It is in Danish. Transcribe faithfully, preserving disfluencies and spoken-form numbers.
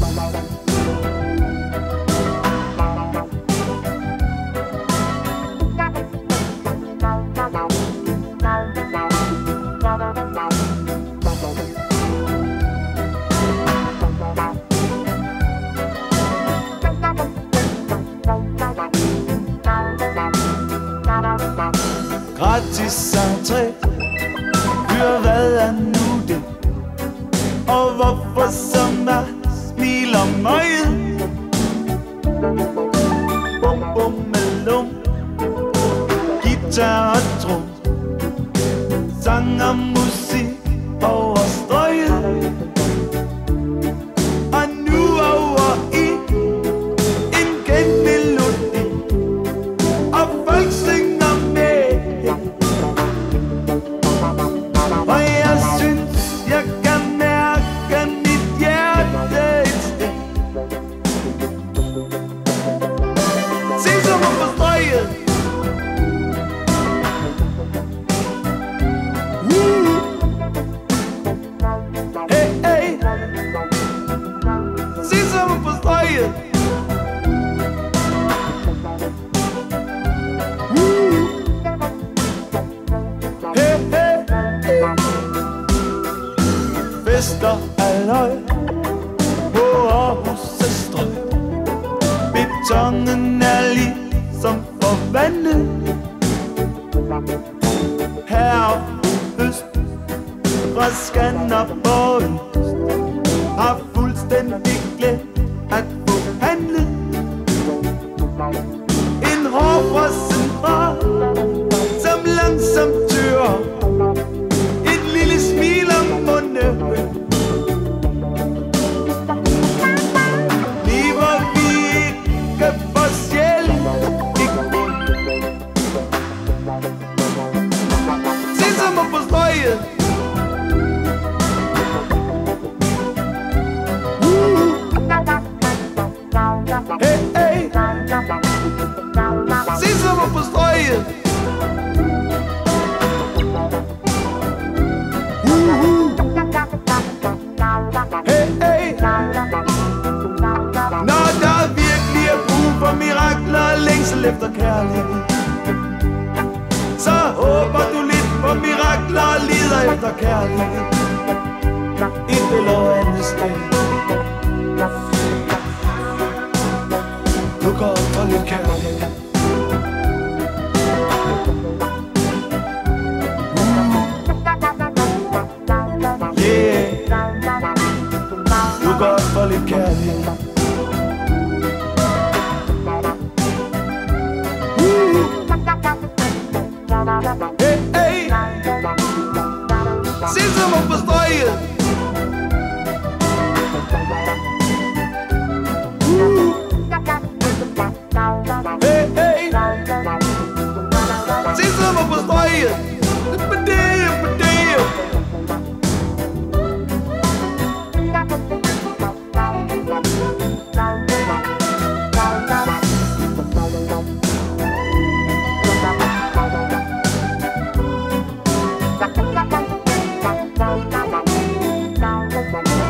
Gratis entré. Hør, hvad er nu det? Og hvorfor så meget smiler møget? Bum bum melum, guitar og trum, sang og musik over strøget. Og nu over i en kendt melodi, og folk synger med. Og jeg synes, jeg kan mærke mit hjerte et sted. Se som om på strøget. Hey, hey. Se som om på strøget. Hey, hey. Fester halløj på Aarhus' strøg. Betonen er ligesom forvandet. Her øst fra Skanderborg øst har fuldstændig glemt at få handlet. En hårfrossen far, som langsomt tør, et lille smil om munden. Lever vi ikke for sjældent i grund. Se som om på strøget. Hey, hey. Se som om på strøget. Hey, hey. Når der virkelig er brug for mirakler og længsel efter kærlighed, så håber du lidt på mirakler og lider efter kærlighed. Et eller andet sted. Du går for lidt kærlighed. Yeah. Du går for lidt kærlighed. Hey, hey. Se som om på strøget. Hey, hey. Se som om på strøget. Badeo, badeo. Bye.